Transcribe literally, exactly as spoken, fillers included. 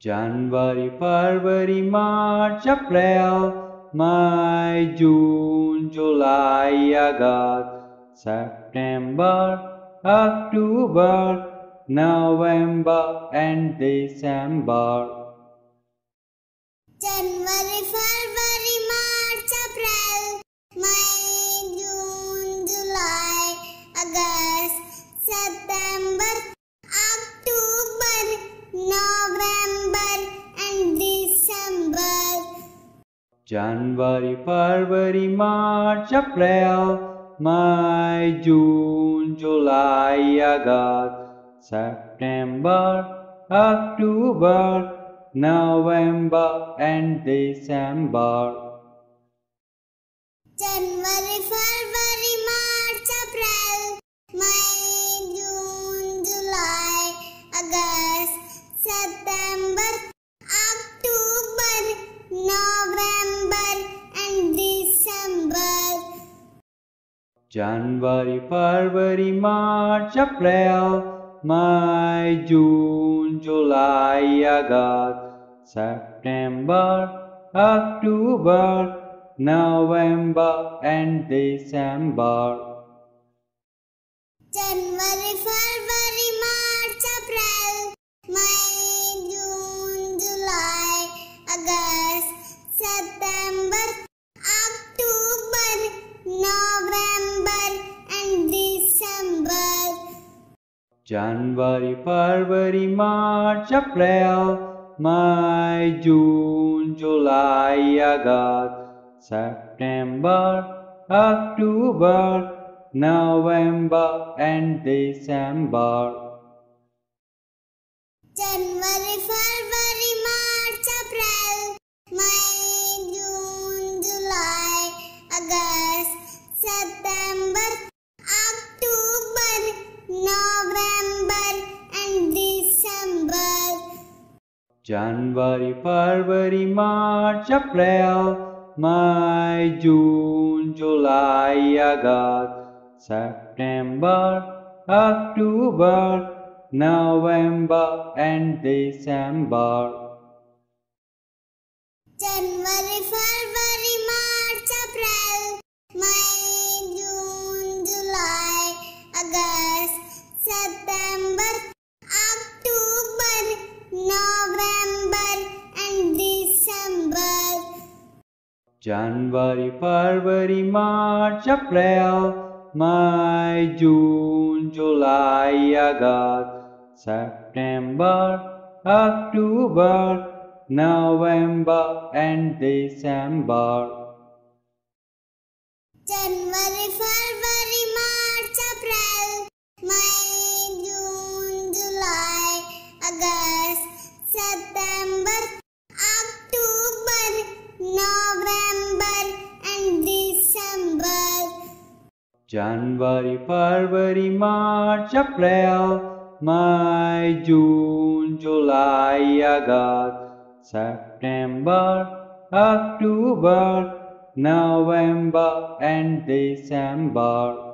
January, February, March, April, May, June, July, August, September, October, November and December. January, February, March, April, May, June, July, August, September, October, November and December. January, February, March, April, May, June, July, August, September, October, November and December. January, February, March, April, May, June, July, August, September, October, November and December. January, February, March, April, May, June, July, August, September, October, November and December. January, February, March, April, May, June, July, August, September, October, November and December. January, February, March, April, May, June, July, August, September, October, November and December. January, February, March, April, May, June, July, August, September, October, November and December. January, February, March, April, May, June, July, August, September, October, November and December. January, February, March, April, May, June, July, August, September, October, November and December. January, February, March, April, May, June, July, August, September, October, November and December. January, February, March, April, May, June, July, August, September, October, November and December. January, February, March, April, May, June, July, August, September, October, November and December.